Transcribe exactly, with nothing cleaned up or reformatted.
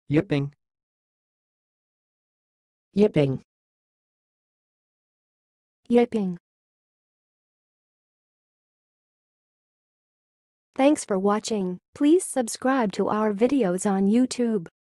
yipping, yipping, yipping. Thanks for watching. Please subscribe to our videos on YouTube.